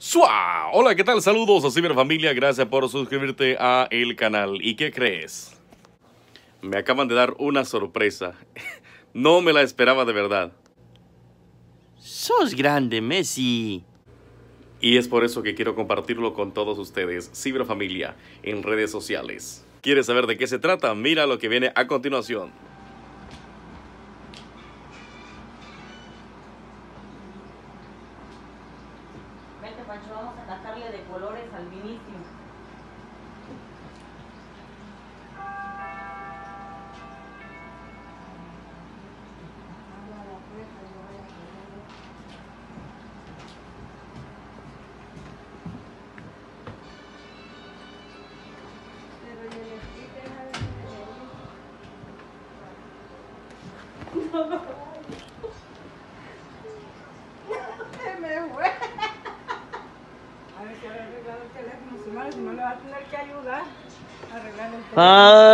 ¡Sua! Hola, ¿qué tal? Saludos a Ciberfamilia, gracias por suscribirte a el canal. ¿Y qué crees? Me acaban de dar una sorpresa. No me la esperaba de verdad. Sos grande, Messi. Y es por eso que quiero compartirlo con todos ustedes, Ciberfamilia, en redes sociales. ¿Quieres saber de qué se trata? Mira lo que viene a continuación. Vente, Pancho, vamos a sacarle de colores al Vinicio. Se me fue. A ver si ha arreglado el teléfono, si no le va a tener que ayudar a arreglar el teléfono.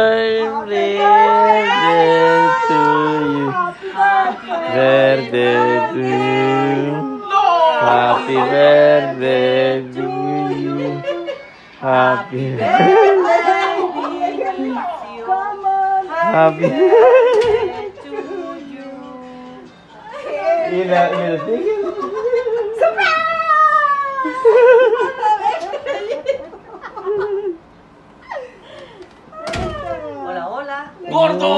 Happy birthday to you. Happy birthday to you. Happy birthday. Happy birthday to you. ¿Y la tiene? Hola, hola. ¡Gordo!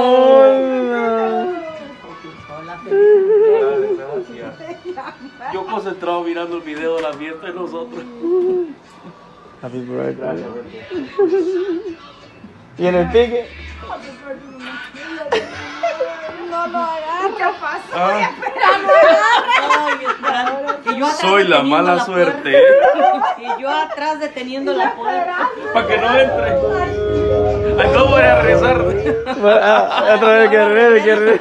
Hola, feliz. Yo concentrado mirando el video de la fiesta de nosotros. Happy birthday. ¿Y en el pique? No lo agarra. ¿Qué pasó? Ah, Ay, espera. Y yo atrás soy la deteniendo mala la suerte. puerta. Y yo atrás deteniendo la puerta. Para que no entre. Ay, no voy a rezar. Otra vez que regrese.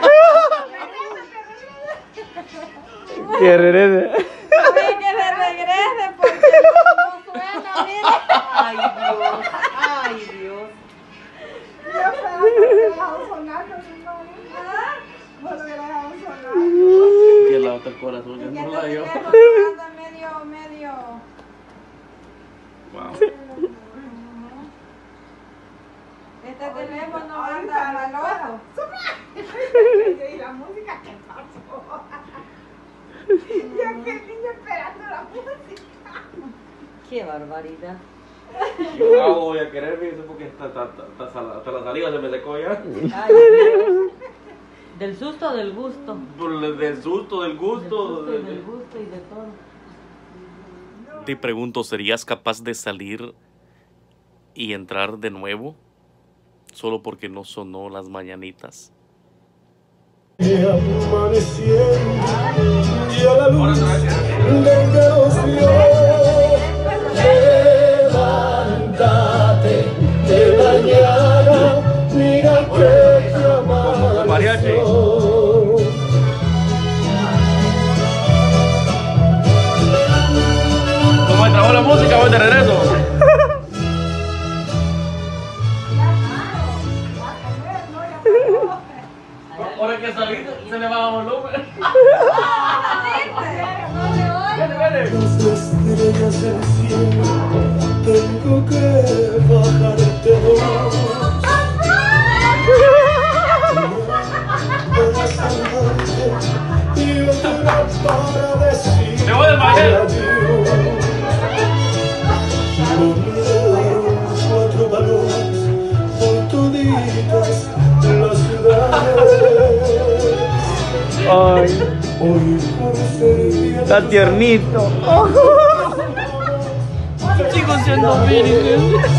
Que regrese. Que se regrese porque no suena, mira. Ay, Dios. Ay, Dios. Yo esperaba que lo hubiera dejado sonar, pero no lo hubiera dejado sonar. Que la otra corazón, que Ya no el la dio. teléfono anda medio. Wow. Este teléfono anda maloso. Y la música, ¿qué pasó? Y aquel niño esperando la música. Qué barbaridad. Yo voy a querer, fíjese, porque hasta la saliva se me secó ya. Ay, Dios. ¿Del susto o del gusto? Del susto, del gusto. Del gusto y de todo. Te pregunto, ¿serías capaz de salir y entrar de nuevo? Solo porque no sonó las mañanitas. Amaneciendo y a la luz del que nos dio, levántate de mañana, mira que llama Mariachi. ¿Cómo entró la música? Voy de regreso. Ahora que salí, se le baja el volumen. las estrellas del cielo, tengo que bajarte dos. Y otra para decir Me voy del baile. los cuatro balones por toditas las ciudades. Ay, Hoy por ser día está tiernito. Sigo siendo virgen.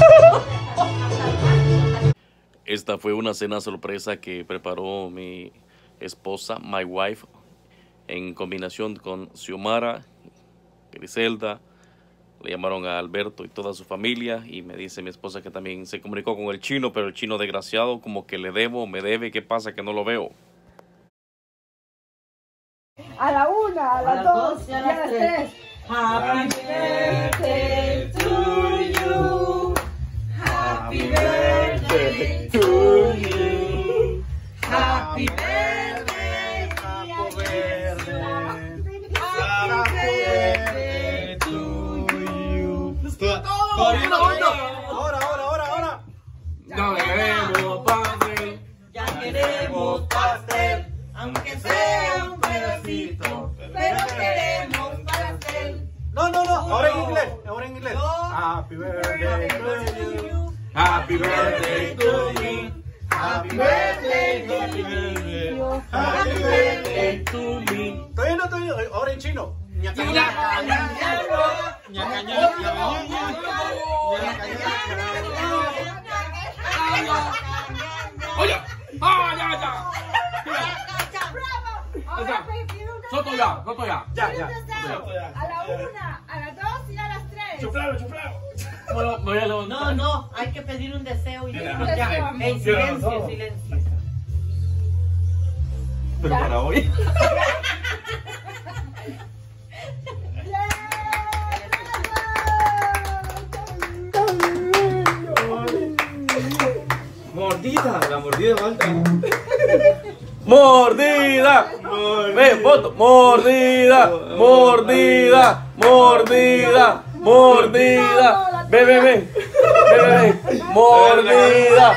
Esta fue una cena sorpresa que preparó mi esposa, my wife, en combinación con Xiomara, Griselda. Le llamaron a Alberto y toda su familia, y me dice mi esposa que también se comunicó con el chino, pero el chino desgraciado como que le debo, me debe, ¿qué pasa? Que no lo veo. A la 1, a las 2 y a las 3. Happy birthday to you. Happy birthday to you. Happy birthday, Happy birthday to Ahora. Ya queremos pastel. Ya queremos pastel, aunque sea un pedacito, pero queremos pastel. No. Ahora en inglés. Happy birthday to you. Happy birthday to me. Happy birthday to you. Happy birthday to me. Todavía no. Ahora en chino. Oye, Soto ya. Ya. A la 1, a las 2 y a las 3. Chuflalo. Bueno, me voy a levantar. No, hay que pedir un deseo y decirlo Mira, ya. mira. En silencio. Pero para hoy. Mordida, la mordida falta. Mordida. Ve, foto. Mordida. Ve. Mordida.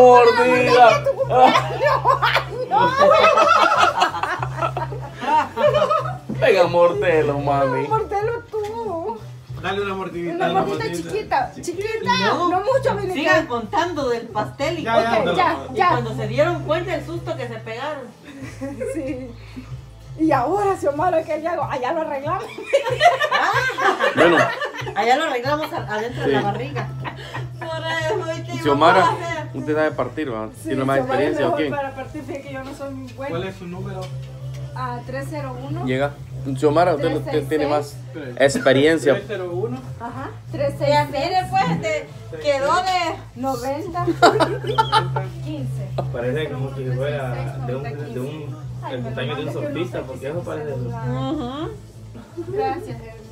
Venga, mordelo, mami. Mordelo tú. Dale una mordidita. Una mordita chiquita. No mucho, Militar. Sigan contando del pastel y Ya. cuando se dieron cuenta el susto que se pegaron. Sí. Y ahora, Xiomara, ¿qué hago? Allá lo arreglamos. Bueno, Allá lo arreglamos adentro de la barriga. Xiomara, usted sabe partir, ¿verdad? ¿Tiene más Xiomara es experiencia o mejor qué? para partir, fíjate que yo no soy muy buena. ¿Cuál es su número? 301. Llega. Xiomara, usted 366. tiene más experiencia. 301. Ajá. Ya mire, 366. pues, quedó de 90. 15. Parece como si fuera de un el cumpleaños de un surfista, porque eso parece eso. Gracias, Hermia.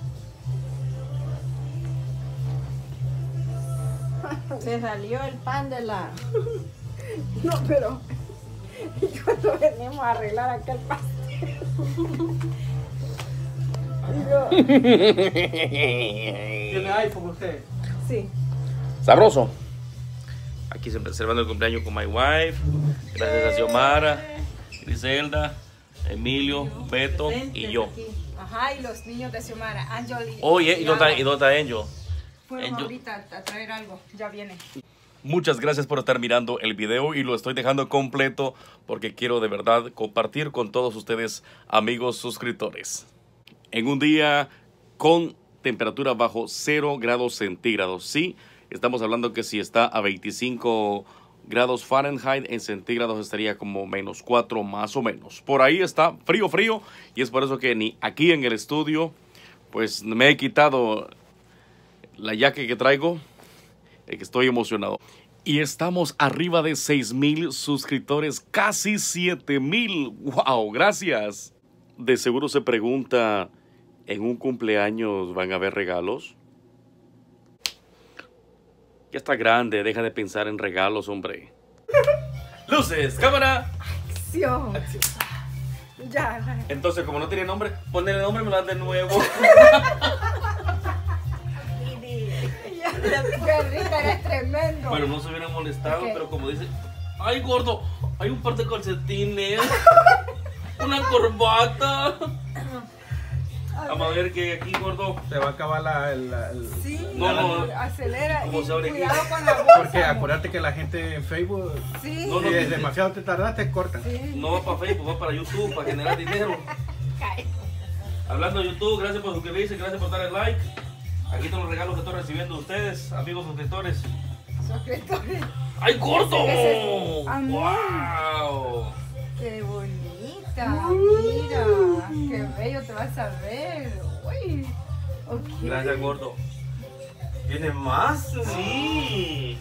Se salió el pan de la... No, pero. ¿Y cuando venimos a arreglar aquel pastel? ¿Tiene iPhone usted? Sí. Sabroso. Aquí celebrando el cumpleaños con my wife. Gracias a Xiomara, Griselda, Emilio, Beto y yo. Ajá, y los niños de Xiomara, Angel y. Oye, ¿y dónde está Angel? Fueron Angel. ahorita a traer algo. Ya viene. Muchas gracias por estar mirando el video y lo estoy dejando completo porque quiero de verdad compartir con todos ustedes, amigos suscriptores. En un día con temperatura bajo 0 grados centígrados. Sí, estamos hablando que si está a 25 grados Fahrenheit, en centígrados estaría como -4 más o menos. Por ahí está frío y es por eso que ni aquí en el estudio pues me he quitado la jaque que traigo. Que estoy emocionado. Y estamos arriba de 6,000 suscriptores, casi 7,000. ¡Wow! Gracias. De seguro se pregunta, ¿en un cumpleaños van a haber regalos? Ya está grande, deja de pensar en regalos, hombre. Luces, cámara. Acción. Ya. Entonces, como no tiene nombre, ponle el nombre y me lo das de nuevo. Perrita, eres tremendo. Bueno, no se hubieran molestado, Ok. pero como dice, ay gordo, hay un par de calcetines, una corbata. Vamos a ver que aquí, gordo. Se va a acabar Sí, No. acelera. ¿Cómo Y se abre aquí? cuidado con la bolsa. Porque acuérdate que la gente en Facebook, Sí. No, si es demasiado te tardaste, cortan. Sí. No va para Facebook, va para YouTube, para generar dinero. Hablando de YouTube, gracias por suscribirse, gracias por darle like. Aquí están los regalos que estoy recibiendo de ustedes, amigos suscriptores. Suscriptores. ¡Ay, gordo! Ese es amor. ¡Wow! Qué bonita. Mira. Qué bello te vas a ver. Uy. Ok. Gracias, gordo. ¿Tiene más? Sí.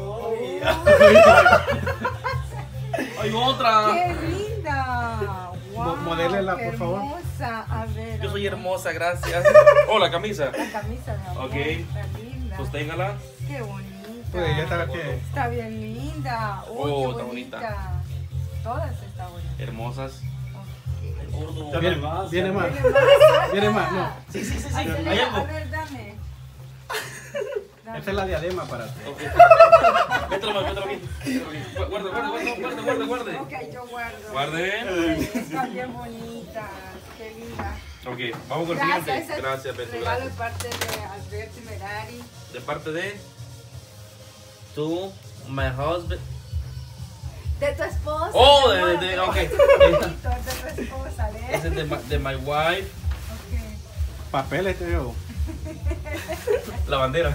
¡Hay otra! Qué linda. Wow, modélela, qué por favor. Hermosa. A ver. Yo a soy ver. hermosa, gracias. Oh, la camisa. La camisa, mi amor. Ok. Está linda. Sosténgala. Qué bonita. Pues ya está que Está bien linda. Uy, Oh, qué está bonita. Todas están bonitas. Hermosas. Ok. Ay, gordo. viene más. Viene más, no. Sí, sí, sí, sí. Acelera, Hay algo. a ver, dame. está. Esa es la diadema para ti. Ok. Mételo aquí. Guarde. Ok, yo guardo. Guarde. Está bien bonita. Qué linda. Ok, vamos con el Gracias. siguiente. Ese Gracias, Beto. regalo de Gracias. parte de Alberto y Merari. De parte de tú, my husband. De tu esposa. Oh, mi amor. ok. Es de tu esposa, ¿eh? Ese es de my wife. Ok. Papeles te llevo. La bandera.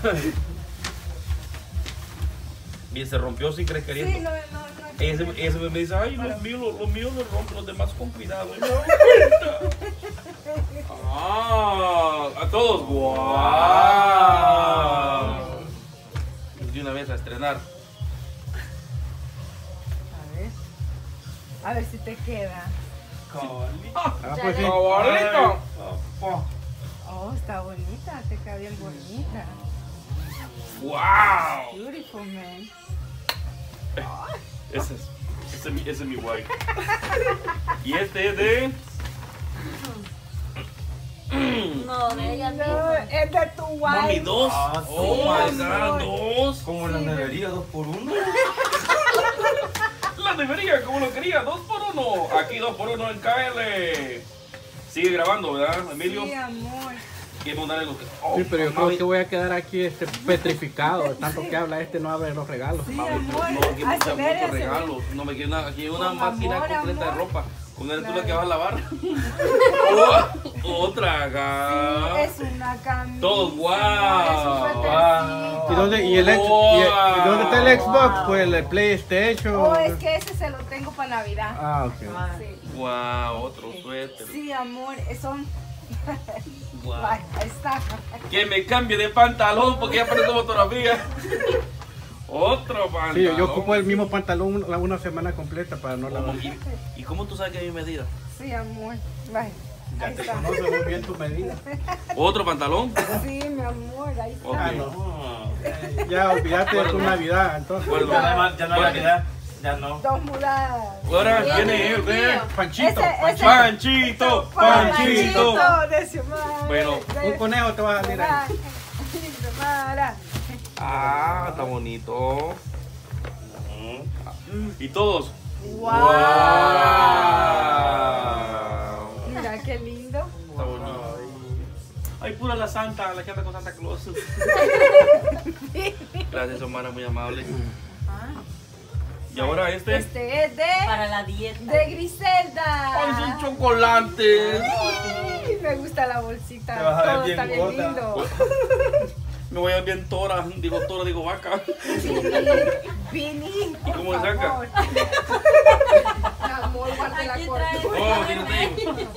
Y se rompió sin querer Sí, queriendo. no. Ese me dice, ay, los míos los rompen, los demás con cuidado. Y me doy cuenta. A todos. ¡Wow! De una vez a estrenar. A ver si te queda. Pues sí. ¡Cabalito! Oh, está bonita, te queda bien bonita. ¡Wow! Beautiful, man. Ese es mi wife. Y este es de. No, de ella No, misma. es de tu wife. Mami, dos. Oh my god, dos. Como la nevería 2x1. La debería, como lo quería, 2x1. Aquí 2x1 en KL. Sigue grabando, ¿verdad, Emilio? Sí, amor. Queremos darle los que. Sí, pero yo creo que voy a quedar aquí petrificado. De tanto que habla no abre los regalos. Sí, Mami, amor. no, aquí muchos Acelérese. regalos. No me quiero nada. Aquí hay una Con máquina amor, completa de amor. ropa. Con eres tú la Claro. que vas a lavar. Otra acá. Es una camisa. Todos, wow. Es un suétercito. ¿Y dónde, y dónde está el Xbox? Pues el PlayStation. Oh, es que ese se lo tengo para Navidad. Ah, ok. Sí. Wow, otro suéter. Sí, amor, son. Wow. Ahí está. Que me cambie de pantalón porque ya apareció fotografía. Otro pantalón. Sí, yo ocupo el mismo pantalón una semana completa para no lavar. ¿Y cómo tú sabes que hay mi medida? Sí, amor. Vaya. Ya Ahí te está. conoce muy bien tu medida. ¿Otro pantalón? Sí, mi amor, ahí está. Ok. Ah, no. Ya olvídate de tu Navidad, entonces. Bueno, Ya no hay Navidad, ya no. Dos mudadas. ahora viene él, ve. Panchito, Ese- Panchito, Panchito. de Xiomara. Bueno, un conejo te va a salir ahí. Xiomara. Ah, está bonito. Y todos. Wow. Wow. Mira qué lindo. Está bonito. Ay, pura la santa, la que anda con Santa Claus. Gracias, Omar, muy amable. Y ahora este. Este es Para la dieta. de Griselda. ¡Ay, son chocolates! Ay, me gusta la bolsita. Te vas a ver Todo bien está bien gorda. lindo. Me voy a ver bien tora, digo vaca. Vini. ¿Y cómo le saca? Mi amor, guarde la Aquí corona. trae. Oh, tiene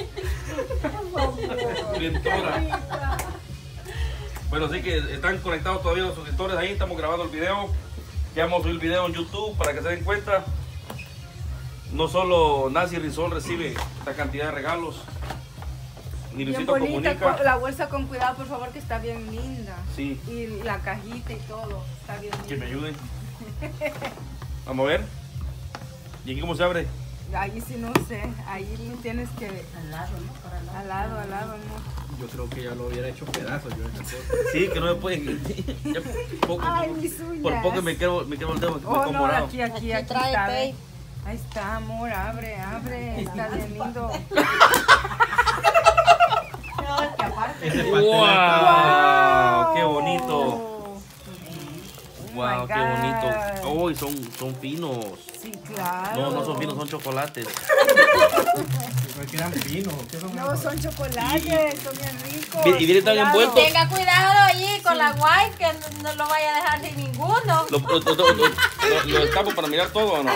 bien tora. Bueno, así que están conectados todavía los suscriptores ahí, estamos grabando el video. Ya vamos a subir el video en YouTube para que se den cuenta. No solo Nancy Rizol recibe esta cantidad de regalos, ni Bien Luisito bonita, comunica. la bolsa con cuidado, por favor, que está bien linda. Sí, Y la cajita y todo, está bien que me linda. ayuden. Vamos a ver. ¿Y aquí cómo se abre? Ahí sí no sé, ahí tienes que... Al lado, ¿no? Para el lado. Al lado, amor. Yo creo que ya lo hubiera hecho pedazos yo esa cosa. Sí, que no me pueden. Ya poco, Ay, mis uñas. por poco me quedo el dedo, me Oh, pongo no, morado. aquí Aquí está. trae ve. Pay. Ahí está, amor, abre. Está bien lindo. No, que aparte. Ese pastel ¡Wow! está- ¡Qué bonito! Oh ¡Wow! my ¡Qué God. bonito! ¡Oh! Son finos. Sí, claro. No, no son finos, son chocolates. Creo que eran finos. ¿Qué son No, esos? son chocolates, son bien ricos. Y vienen tan Cuidado. envueltos. Tenga cuidado allí con la wife que no lo vaya a dejar sin ninguno. ¿Lo destapo para mirar todo o no?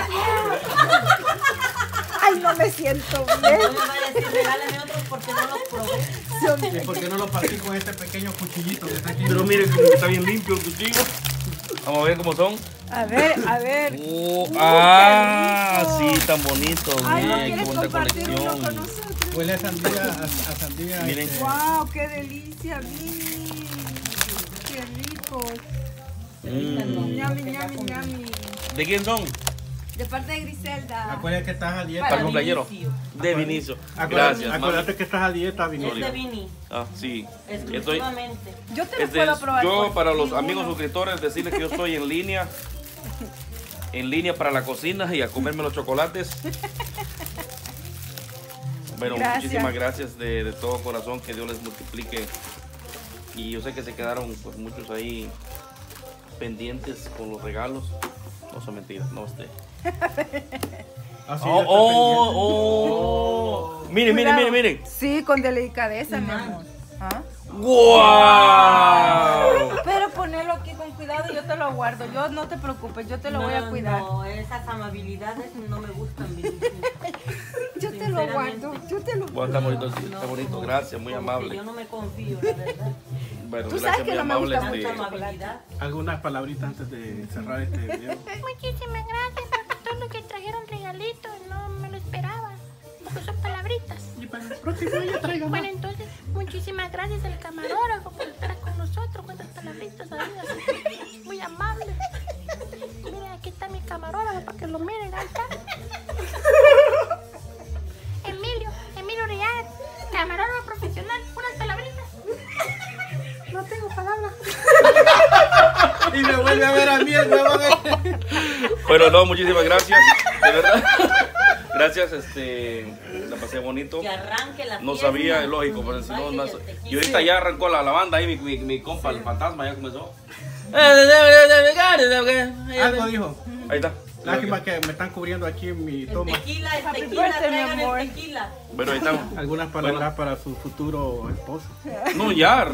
Ay, no me siento No bien. me vaya a decir, regálame otro porque no los probé. ¿Y por qué no lo partí con este pequeño cuchillito que está aquí? Pero miren como que está bien limpio el cuchillo. Vamos a ver cómo son. A ver. Sí, tan bonitos. Ay, ¿no Miren, qué quieres bonita compartir uno con colección. nosotros? Huele a sandía, a sandía. Miren. Wow, qué delicia, Vini. Qué rico. Ñami, ñami, ñami. ¿De quién son? De parte de Griselda. Acuérdate que estás a dieta. Para el cumpleañero de Vinicio. Gracias, Acuérdate mami. que estás a dieta, Vinicio. Es de Vini, Ah, sí. Estoy, exclusivamente. Yo te lo este puedo es- probar. yo por para los ti, amigos uno. suscriptores decirles que yo estoy en línea para la cocina y a comerme los chocolates. Bueno, Gracias. muchísimas gracias de todo corazón, que Dios les multiplique. Y yo sé que se quedaron pues muchos ahí pendientes con los regalos. No son mentiras, no usted. Así Miren, miren, Cuidado. miren, miren. Sí, con delicadeza, mi amor. ¿Ah? ¡Guau! Pero ponelo aquí con cuidado y yo te lo guardo. Yo no te preocupes, yo te lo voy a cuidar. No, esas amabilidades no me gustan, Vinicio. Yo te lo guardo, yo te lo Bueno, está bonito, sí, está No, bonito, como- gracias, muy como que amable. yo no me confío, la verdad. Bueno, Tú sabes gracias, que muy no me amable. gusta este, Tanta amabilidad. Algunas palabritas antes de cerrar este video. Muchísimas gracias porque todo lo que trajeron regalitos no me lo esperaba. Porque son palabritas. Y para el próximo año traigan más. Bueno, entonces, muchísimas gracias al camarógrafo por estar con nosotros con estas palabritas. ¿Sabías? Muy amable. Miren, aquí está mi camarógrafo para que lo miren. Ahí está. Emilio Real, camarógrafo profesional. Unas palabritas. No tengo palabras. Y me vuelve a ver a mí el huevón. Bueno, no, muchísimas gracias, de verdad. Gracias, la pasé bonito. Que arranque la No fiesta, sabía, es lógico, pero si no, baile no. del tequila. Y ahorita ya arrancó la banda ahí, mi compa, el fantasma, ya comenzó. Algo dijo. Ahí está. Lástima que me están cubriendo aquí en mi El toma. tequila, Happy traigan birthday, mi amor. el tequila. Bueno, ahí estamos. Algunas palabras para su futuro esposo. No, ya,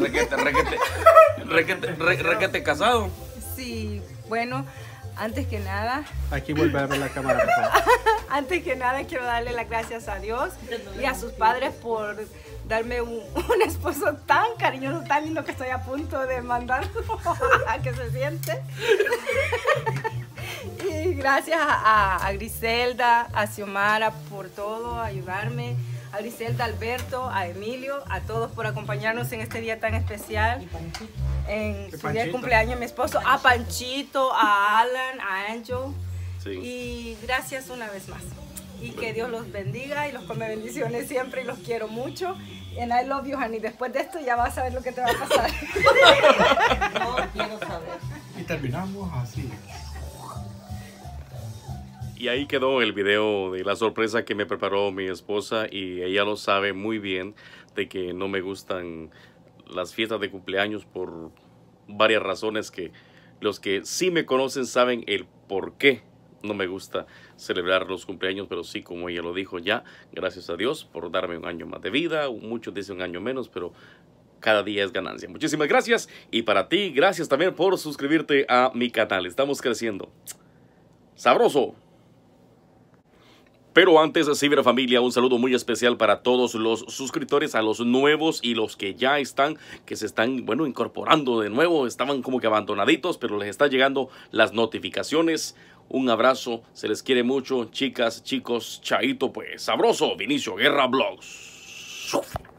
requete casado. Sí, bueno, antes que nada, Aquí vuelve a ver la cámara. por favor. antes que nada quiero darle las gracias a Dios y a sus padres por darme un esposo tan cariñoso, tan lindo que estoy a punto de mandarlo a que se siente. Y gracias a Griselda, a Xiomara por todo, ayudarme, a Griselda, a Alberto, a Emilio, a todos por acompañarnos en este día tan especial. En su día de Panchito. cumpleaños, mi esposo, a Panchito, a Alan, a Angel. Sí. Y gracias una vez más. Y que Dios los bendiga y los come bendiciones siempre y los quiero mucho. And I love you, honey. Después de esto ya vas a ver lo que te va a pasar. No quiero saber. Y terminamos así. Y ahí quedó el video de la sorpresa que me preparó mi esposa, y ella lo sabe muy bien de que no me gustan las fiestas de cumpleaños por varias razones que los que sí me conocen saben el por qué no me gusta celebrar los cumpleaños, pero sí, como ella lo dijo ya, gracias a Dios por darme un año más de vida. Muchos dicen un año menos, pero cada día es ganancia. Muchísimas gracias, y para ti, gracias también por suscribirte a mi canal. Estamos creciendo. ¡Sabroso! Pero antes, ciberfamilia, un saludo muy especial para todos los suscriptores, a los nuevos y los que ya están, que se están, bueno, incorporando de nuevo. Estaban como que abandonaditos, pero les está llegando las notificaciones. Un abrazo, se les quiere mucho, chicas, chicos, chaito pues, sabroso, Vinicio Guerra Vlogs.